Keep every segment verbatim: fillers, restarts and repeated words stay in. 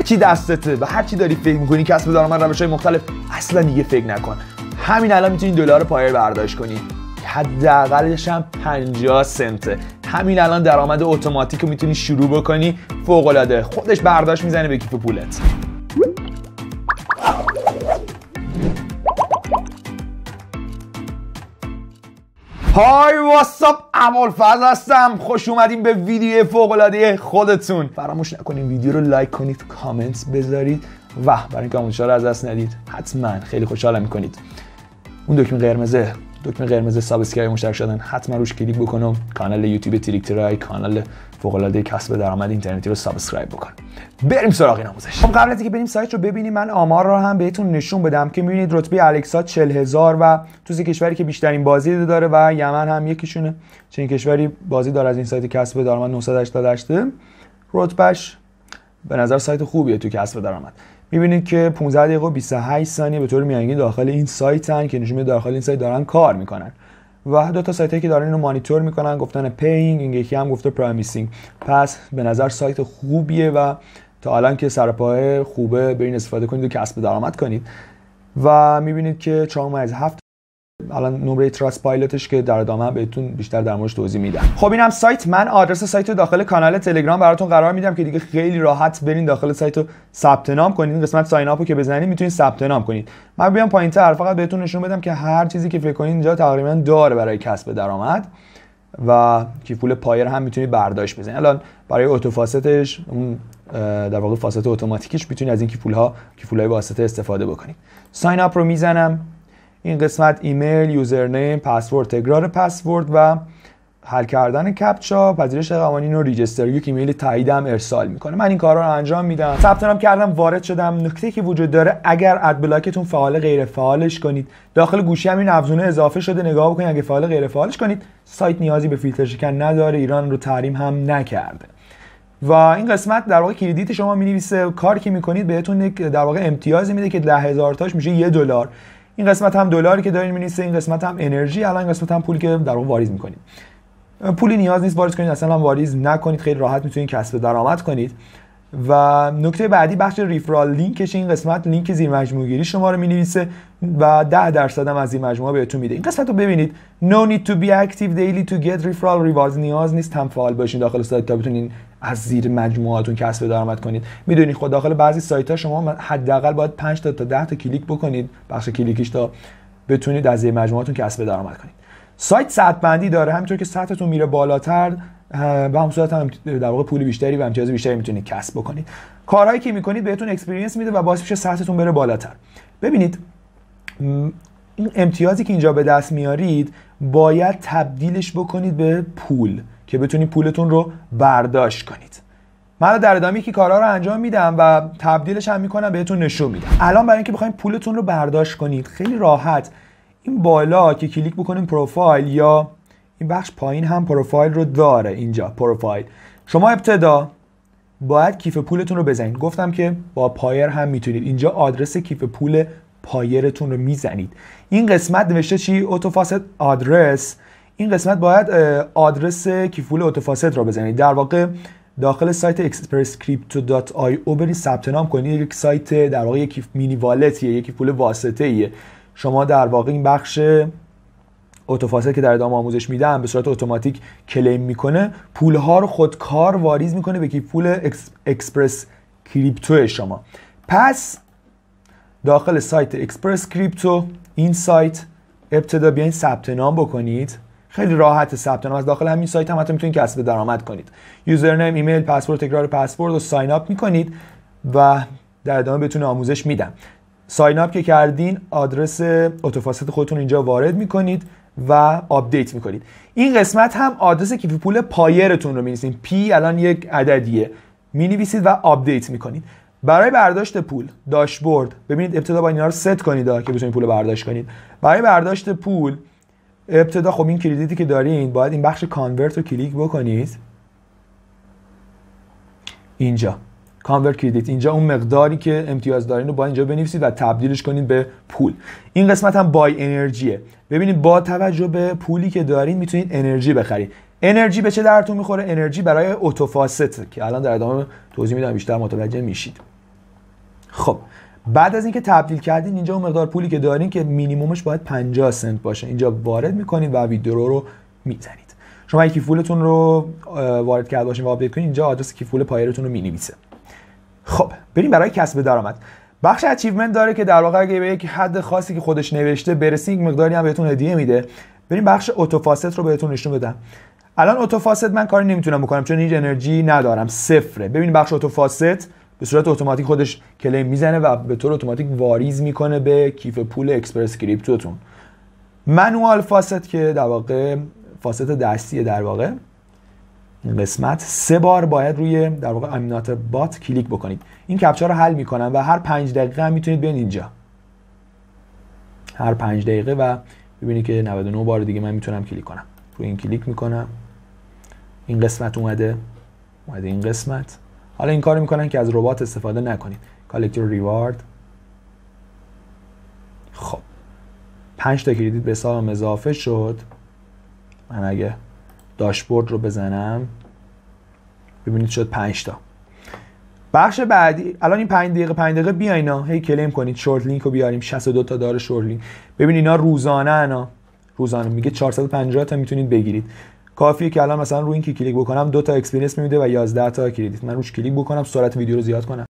هرچی دستته و هرچی داری فکر میکنی کسب درآمد روش‌های مختلف، اصلا دیگه فکر نکن. همین الان میتونی دلار پایر برداشت کنی، حداقلش هم پنجاه سنته. همین الان درآمد اتوماتیک رو میتونی شروع بکنی، فوق العاده، خودش برداشت میزنه به کیف پولت. های واتساپ، ابوالفضل هستم. خوش اومدین به ویدیو فوق العاده خودتون. فراموش نکنین ویدیو رو لایک کنید، کامنت بذارید و برای اینکه آموزش‌ها رو از دست ندید حتما خیلی خوشحالم میکنید. اون دکمه قرمزه دکمه قرمز سابسکرایب مشترک شدن حتما روش کلیک بکنم. کانال یوتیوب تریک ترای، کانال فوق العاده کسب درآمد اینترنتی رو سابسکرایب بکن. بریم سراغ این آموزش. خب قبل از اینکه بریم سایت رو ببینیم، من آمار رو هم بهتون نشون بدم که می‌بینید رتبه الکسا چهل هزار و تو سه کشوری که بیشترین بازی داره و یمن هم یکیشونه. چنین کشوری بازی داره از این سایت کسب درآمد نهصد و هشتاد و هشت. رتبهش به نظر سایت خوبیه تو کسب درآمد. می‌بینید که پانزده دقیقه و بیست و هشت ثانیه به طور میانگین داخل این سایتن که نشون میده داخل این سایت دارن کار میکنن و دو تا سایتی که دارن اینو مانیتور میکنن گفتن پیینگ، این یکی هم گفته پرامیسینگ. پس به نظر سایت خوبیه و تا الان که سرپای خوبه برین استفاده کنید و کسب درآمد کنید. و می‌بینید که چهار از هفت الان نمره تراست پایلوتش که در ادامه بهتون بیشتر در موردش توضیح میدم. خب اینم سایت. من آدرس سایت رو داخل کانال تلگرام براتون قرار میدم که دیگه خیلی راحت برین داخل سایت رو ثبت نام کنید. این قسمت ساین اپو که بزنید میتونید ثبت نام کنید. من بیام پایینتر فقط بهتون نشون بدم که هر چیزی که فکر کنید اینجا تقریبا داره برای کسب درآمد و کیف پول پایر هم میتونید برداشت بزنید. الان برای اتو فاستش اون در واقع فاست اتوماتیکش میتونید از این کیف پول‌ها کیف پول‌های واسطه استفاده بکنید. ساین اپ رو میزنم. این قسمت ایمیل، یوزرنیم، پسورد، تکرار پسورد و حل کردن کپچا، پذیرش قوانین و ریجستر. یک ایمیل تاییدم ارسال میکنه. من این کارا رو انجام میدم. ثبت نام کردم، وارد شدم. نکته‌ای که وجود داره، اگر اد بلاکتون فعال غیر فعالش کنید، داخل گوشی هم این افزونه اضافه شده، نگاه بکنید. اگه فعال غیر فعالش کنید، سایت نیازی به فیلتر شکن نداره، ایران رو تحریم هم نکرده. و این قسمت در واقع کردیت شما می‌نویسه، کاری که می‌کنید بهتون یک در واقع امتیازی میده که ده هزار تاش میشه یک دلار. این قسمت هم دلاری که دارین می‌نویسه، این قسمت هم انرژی، الان قسمت هم پولی که در واقع واریز می‌کنید. پولی نیاز نیست واریز کنید، اصلا هم واریز نکنید، خیلی راحت می‌تونید کسب درآمد کنید. و نکته بعدی بخش ریفرال لینکش. این قسمت لینک زیر مجموعه گیری شما رو می‌نویسه و ده درصد هم از زیر مجموعه بهتون میده. این قسمت رو ببینید. No need to be active daily to get referral rewards. نیاز نیست هم فعال باشین داخل سایت تا بتونین از زیر مجموعهاتون کسب درآمد کنید. میدونید خود داخل بعضی سایت‌ها شما حداقل باید پنج تا تا ده تا کلیک بکنید، بخش کلیکیش، تا بتونید از زیر مجموعهاتون کسب درآمد کنید. سایت سطح بندی داره، همونطور که سطحتون میره بالاتر به هم صورت هم در واقع پول بیشتری و امتیاز بیشتری میتونید کسب بکنید. کارهایی که میکنید بهتون اکسپریانس میده و باعث میشه سطحتون بره بالاتر. ببینید این امتیازی که اینجا به دست میارید باید تبدیلش بکنید به پول که بتونید پولتون رو برداشت کنید. من در ادامه یکی کارها رو انجام میدم و تبدیلش هم میکنم بهتون نشون میدم. الان برای اینکه بخواید پولتون رو برداشت کنید خیلی راحت این بالا که کلیک بکنید پروفایل، یا این بخش پایین هم پروفایل رو داره. اینجا پروفایل شما ابتدا باید کیف پولتون رو بزنید. گفتم که با پایر هم میتونید. اینجا آدرس کیف پول پایرتون رو میزنید. این قسمت نوشته چی؟ اتوفاست آدرس. این قسمت باید آدرس کیف پول اتوفاست رو بزنید. در واقع داخل سایت اکسپرس کریپتو دات آی او برید ثبت نام کنید. یک سایت در واقع یک مینی والتیه، یک پول واسطه ایه. شما در واقع این بخش اتوفاست که در ادامه آموزش میدم به صورت اتوماتیک کلیم میکنه، پولها رو خودکار واریز میکنه به کیف پول اکس، اکسپرس کریپتو شما. پس داخل سایت اکسپرس کریپتو، این سایت ابتدا بیاین ثبت نام بکنید. خیلی راحت ثبت نام. از داخل همین سایت هم حتی میتونید کسب درآمد کنید. یوزرنیم، ایمیل، پسورد، تکرار پسورد رو ساین اپ میکنید و در ادامه بهتون آموزش میدم. ساین اپ که کردین آدرس اتوفاست خودتون اینجا وارد میکنید و آپدیت میکنید. این قسمت هم آدرس کیف پول پایرتون رو می‌نویسید. پی الان یک عددیه، می‌نویسید و آپدیت میکنید. برای برداشت پول داشبورد، ببینید ابتدا با اینا رو ست کنید که بتونید پول برداشت کنید. برای برداشت پول ابتدا خب این کردیتی که دارین باید این بخش کانورت رو کلیک بکنید. اینجا کانورت کردیت، اینجا اون مقداری که امتیاز دارین رو با اینجا بنویسید و تبدیلش کنید به پول. این قسمت هم بای انرژیه. ببینید با توجه به پولی که دارین میتونید انرژی بخرید. انرژی به چه درتون میخوره؟ انرژی برای اتوفاست که الان در ادامه توضیح میدم بیشتر متوجه میشید. خب بعد از اینکه تبدیل کردین اینجا اون مقدار پولی که دارین که مینیممش باید پنجاه سنت باشه اینجا وارد میکنید و ویدیو رو میزنید. شما اگه کیفولتون رو وارد کرده باشین و آپدیت کنین اینجا آدرس کیفول پایرتون رو مینویسه. خب بریم برای کسب درآمد. بخش اچیومنت داره که در واقع اگه به یک حد خاصی که خودش نوشته برسید مقداری هم بهتون هدیه میده. بریم بخش اتوفاست رو بهتون نشون بدم. الان اتوفاست من کاری نمیتونم بکنم چون هیچ انرژی ندارم، صفره. ببین بخش اتوفاست به صورت اتوماتیک خودش کلیم میزنه و به طور اتوماتیک واریز میکنه به کیف پول اکسپرس کریپتوتون. منوال فاست که در واقع فاست دستیه، در واقع این قسمت سه بار باید روی در واقع I'm not a bot کلیک بکنید. این کپچا رو حل میکنم و هر پنج دقیقه هم میتونید بیاین اینجا، هر پنج دقیقه و ببینید که نود و نه بار دیگه من میتونم کلیک کنم. روی این کلیک میکنم، این قسمت اومده اومده این قسمت. حالا این کارو میکنن که از ربات استفاده نکنید. کالکتور ریوارد. خب پنج تا کردیت به حسابم اضافه شد. من اگه داشبورد رو بزنم ببینید شد پنج تا. بخش بعدی الان این پنج دقیقه پنج دقیقه بیاینا هی کلیم کنید. شورت لینک رو بیاریم، شصت و دو تا داره شورت لینک. ببین اینا روزانه انا روزانه میگه چهارصد و پنجاه تا میتونید بگیرید. کافیه که الان مثلا روی این که کلیک بکنم دو تا اکسپریانس میده و یازده تا کردیت. من روش کلیک بکنم سرعت ویدیو رو زیاد کنم.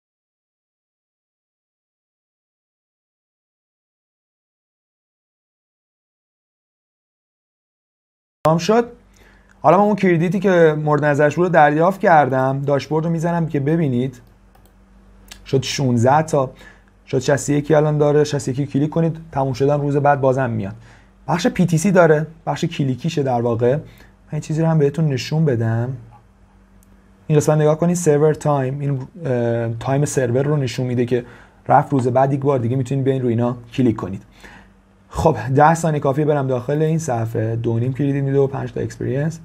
تمام شد. حالا من اون کردیتی که مورد نظرش بود رو دریافت کردم. داشبورد رو میزنم که ببینید شد شانزده تا، شد شصت و یک الان داره. شصت و یک کلیک کنید تموم شدن روز بعد بازم میاد. بخش پی تی سی داره، بخش کلیکیشه در واقع. من این چیزی رو هم بهتون نشون بدم. این قسمت نگاه کنید سرور تایم، این تایم سرور رو نشون میده که رفت روز بعد یک بار دیگه میتونید بیاین روی اینا کلیک کنید. خب ده ثانیه کافیه برم داخل این صفحه. دو نیم کردیت میده و پنج تا اکسپریانس.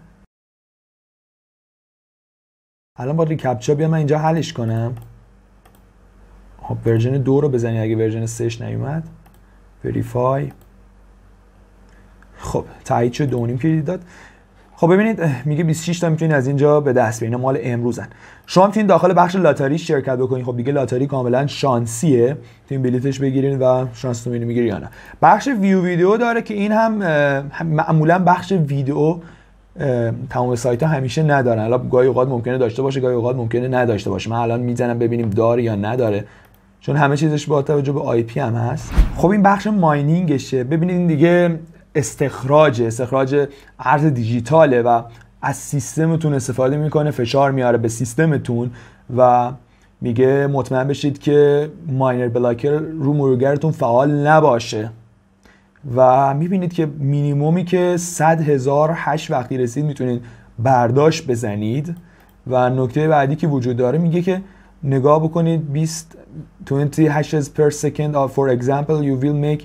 الان با ریکپچا بیام من اینجا حلش کنم. خب ورژن دو رو بزنید اگه ورژن سهش نیومد. وریفای. خب تایید شد. دو نیم کردیت داد. خب ببینید میگه بیست و شش تا میتونید از اینجا به دست بیارین. مال امروزن. شما میتونید داخل بخش لاتاری شرکت بکنید. خب دیگه لاتاری کاملا شانسیه، میتونید بلیتش بگیرین و شانستون اینو میگیری یا نه. بخش ویو ویدیو داره که این هم معمولا بخش ویدیو تمام سایت ها همیشه ندارن. الان گاهی اوقات ممکنه داشته باشه، گاهی اوقات ممکنه نداشته باشه. من الان میزنم ببینیم داره یا نداره، چون همه چیزش با توجه به آی پی هم هست. خب این بخش ماینینگشه. ببینید این دیگه استخراج استخراج ارز دیجیتاله و از سیستمتون استفاده میکنه، فشار میاره به سیستمتون و میگه مطمئن بشید که ماینر بلاکر رو مرورگرتون فعال نباشه و میبینید که مینیمومی که صد هزار هش وقتی رسید میتونید برداشت بزنید. و نکته بعدی که وجود داره میگه که نگاه بکنید بیست بیست hashes per second or for example you will make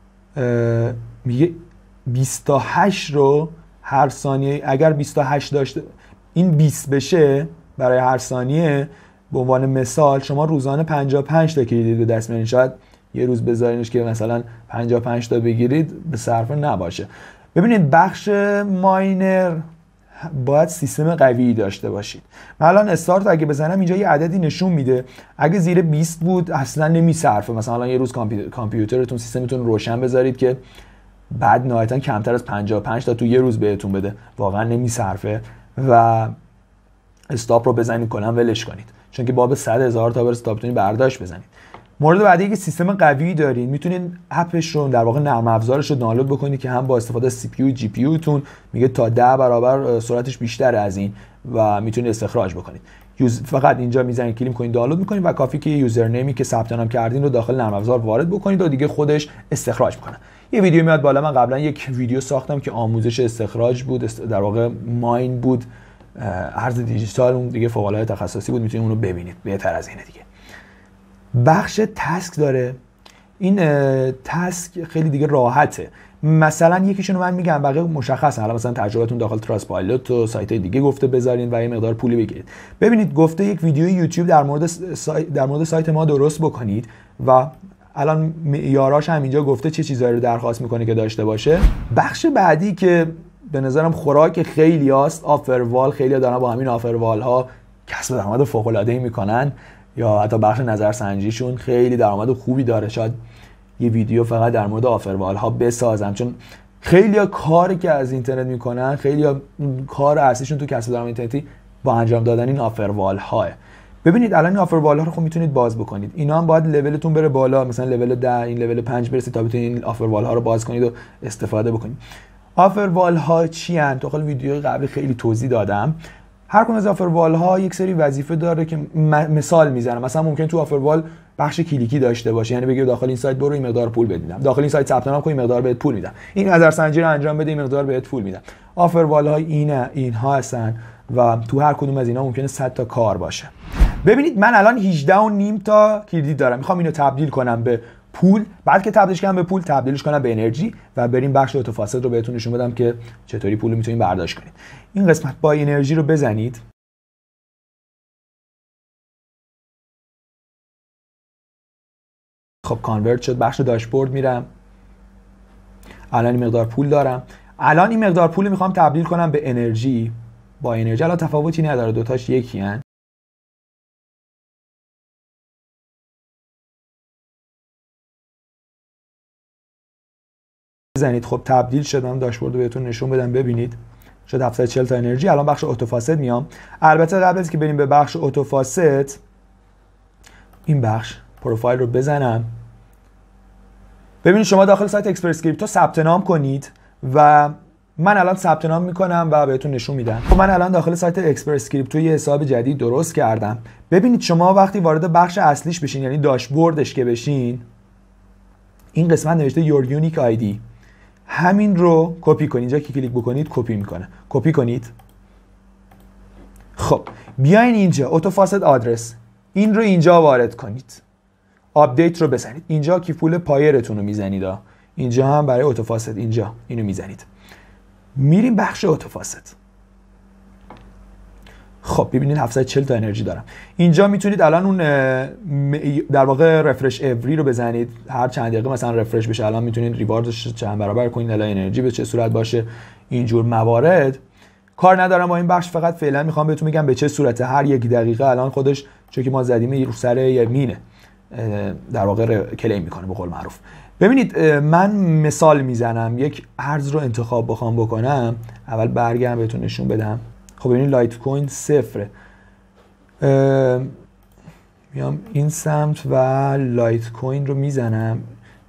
میگه بیست و هشت رو هر ثانیه اگر بیست و هشت داشته این بیست بشه برای هر ثانیه به عنوان مثال شما روزانه پنجاه و پنج تا کردیت به دست میارین. شاید یه روز بذارینش که مثلا پنجاه و پنج تا بگیرید به صرفه نباشه. ببینید بخش ماینر باید سیستم قوی داشته باشید. من الان استارت اگه بزنم اینجا یه عددی نشون میده. اگه زیر بیست بود اصلا نمیصرفه. مثلا الان یه روز کامپیوترتون سیستمتون روشن بذارید که بعد نهایتا کمتر از پنجاه و پنج تا تو یه روز بهتون بده، واقعا نمیصرفه و استاپ رو بزنید کلا ولش کنید، چون که باب صد هزار تا بر استاپ بتونید برداشت بزنید. مورد بعدی که سیستم قوی دارین میتونید اپش رو در واقع نرم افزارش رو دانلود بکنید که هم با استفاده از سی پی یو جی پی یو تون میگه تا ده برابر سرعتش بیشتر از این و میتونید استخراج بکنید. یوز فقط اینجا میزنید کلیک کنید دانلود میکنید و کافی که یوزرنیمی که ثبت نام کردین رو داخل نرم افزار وارد بکنید و دیگه خودش استخراج میکنه. یه ویدیو میاد بالا. من قبلا یک ویدیو ساختم که آموزش استخراج بود، در واقع ماین بود، ارز دیجیتال، اون دیگه فوق العاده تخصصی بود، میتونید اون رو ببینید بهتر از اینه دیگه. بخش تاسک داره. این تاسک خیلی دیگه راحته. مثلا یکیشون رو من میگم، بقیه مشخصه. حالا مثلا تجربتون داخل تراس پایلوت و سایت‌های دیگه گفته بذارین و یه مقدار پولی بگیرید. ببینید گفته یک ویدیو یوتیوب در مورد سایت در مورد سایت ما درست بکنید و الان معیاراش هم اینجا گفته چه چیزایی رو درخواست میکنه که داشته باشه. بخش بعدی که به نظرم خوراک خیلی هاست، آفروال. خیلی دارن با همین آفروال ها کسب درآمد فوق العاده ای میکنن. یا حتی بخش نظرسنجیشون خیلی درآمد خوبی داره. شاید یه ویدیو فقط در مورد آفروال ها بسازم، چون خیلی ها کاری که از اینترنت میکنن، خیلی ها کار اصلیشون تو کسب درآمد اینترنتی با انجام دادن این آفروال ها. ببینید الان این آفروال ها رو خب میتونید باز بکنید، اینا هم باید لولتون بره بالا، مثلا لول ده، این لول پنج برسید تا بتونید این آفروال ها رو باز کنید و استفاده بکنید. آفروال ها چی ان؟ تو خیلی ویدیو قبل خیلی توضیح دادم. هر کدوم از آفروال ها یک سری وظیفه داره که مثال میزنم. مثلا ممکن تو آفروال بخش کلیکی داشته باشه، یعنی بگی داخل این سایت برو این مقدار پول بده میدم، داخل این سایت ثبت نام کن این مقدار بهت پول میدم، این نظرسنجی رو انجام بده این مقدار بهت پول میدم. آفروال ها اینه اینها هستن و تو هر کدوم از اینا ممکنه صد تا کار باشه. ببینید من الان هجده و نیم تا کردیت دارم، میخوام اینو تبدیل کنم به پول. بعد که تبدیلش کنم به پول، تبدیلش کنم به انرژی و بریم بخش اتوفاسد رو بهتون نشون بدم که چطوری پول رو میتونید برداشت کنید. این قسمت با انرژی رو بزنید. خب کانورت شد، بخش داشبورد میرم. الان این مقدار پول دارم. الان این مقدار پول میخوام تبدیل کنم به انرژی. با انرژی الان تفاوتی نداره، دوتاش یکی هن. بزنید. خب تبدیل شدم، داشبورد رو بهتون نشون بدم ببینید. شد هفتصد و چهل تا انرژی. الان بخش اتوفاسد میام. البته قبل از که بریم به بخش اتوفاسد، این بخش پروفایل رو بزنم. ببینید شما داخل سایت اکسپرس کریپتو ثبت نام کنید و من الان ثبت نام میکنم و بهتون نشون میدم. خب من الان داخل سایت اکسپرس کریپتو یه حساب جدید درست کردم. ببینید شما وقتی وارد بخش اصلیش بشین، یعنی داشبوردش که بشین، این قسمت نوشته یور یونیک آی دی، همین رو کپی کنید. اینجا که کلیک بکنید کپی میکنه. کپی کنید. خب بیاین اینجا اتوفاسد آدرس، این رو اینجا وارد کنید. آپدیت رو بزنید. اینجا کیف پول پایرتون رو میزنید. اینجا هم برای اتوفاسد اینجا اینو میزنید. میریم بخش اتوفاسد. خب ببینید هفتصد و چهل تا انرژی دارم. اینجا میتونید الان اون در واقع رفرش اوری رو بزنید، هر چند دقیقه مثلا رفرش بشه. الان میتونید ریواردش چند برابر کنید، الان انرژی به چه صورت باشه، اینجور موارد. کار ندارم با این بخش، فقط فعلا میخوام بهتون بگم به چه صورته. هر یک دقیقه الان خودش چون که ما زدیم رو سر یمینه در واقع کلیم میکنه به قول معروف. ببینید من مثال میزنم، یک ارز رو انتخاب بخوام بکنم، اول برگردم بهتون نشون بدم. خب ببینید لایت کوین صفره. میام این سمت و لایت کوین رو میزنم.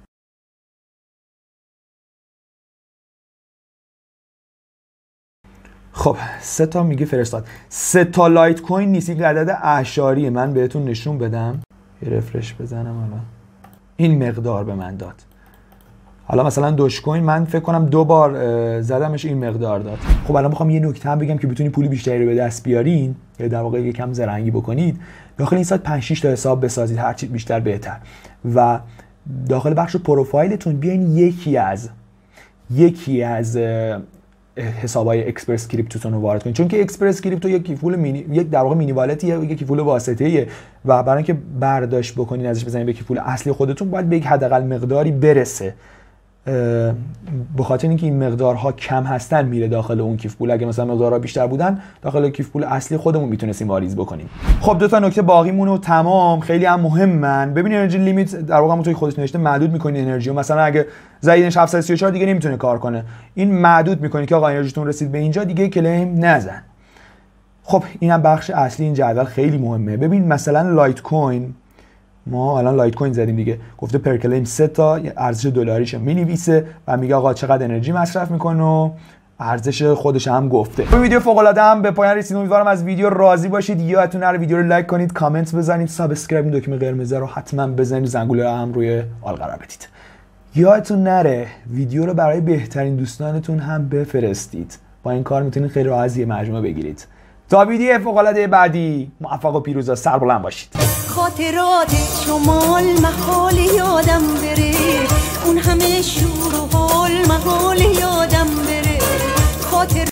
خب سه تا میگه فرستاد. سه تا لایت کوین نیست، این عدد اعشاریه. من بهتون نشون بدم. یه رفرش بزنم الان. این مقدار به من داد. حالا مثلا دوش کوین من فکر کنم دو بار زدمش این مقدار داد. خب الان میخوام یه نکته هم بگم که بتونید پول بیشتری رو به دست بیارین، یا در واقع یکم زرنگی بکنید. داخل این سایت پنج شش تا حساب بسازید، هر چی بیشتر بهتر. و داخل بخش پروفایلتون بیاین یکی از یکی از حسابای اکسپرس کریپتوتون رو وارد کنید، چون که اکسپرس کریپتو یک کیف پول مینی، یک در واقع مینی والتیه، یک کیف پول واسطه‌ایه و برای اینکه برداشت بکنین ازش بزنید به کیف پول اصلی خودتون باید به یک حداقل مقداری برسه. به خاطر اینکه این مقدارها کم هستن میره داخل اون کیف پول. اگه مثلا مقدارها بیشتر بودن داخل کیف پول اصلی خودمون میتونستیم واریز بکنیم. خب دو تا نکته باقیمون رو تمام خیلی هم مهمن. ببین انرژی لیمیت در واقع همونطوری خودش نوشته محدود میکنید انرژی. مثلا اگه زایدش هفتصد و سی و چهار دیگه نمیتونه کار کنه، این محدود میکنه که آقا انرژیتون رسید به اینجا دیگه کلیم نزن. خب اینم بخش اصلی این جدول خیلی مهمه. ببین مثلا لایت کوین، ما الان لایت کوین زدیم دیگه، گفته پر کلیم سه تا ارزش دلاریش می‌نویسه و میگه آقا چقدر انرژی مصرف میکنه و ارزش خودش هم گفته. این ویدیو فوق العاده هم به پایان رسید. امیدوارم از ویدیو راضی باشید. یادتون نره ویدیو رو لایک کنید، کامنت بزنید، سابسکرایب، این دکمه قرمز رو حتما بزنید، زنگوله هم روی آل قرار بدید. یادتون نره ویدیو رو برای بهترین دوستانتون هم بفرستید. با این کار میتونید خیلی راحت یه مجموعه بگیرید. تا ویدیو فوق العاده بعدی موفق و پیروز و سربلند باشید. خاطرات شمال محال یادم بره، اون همه شور و حال محال یادم بره. خاطر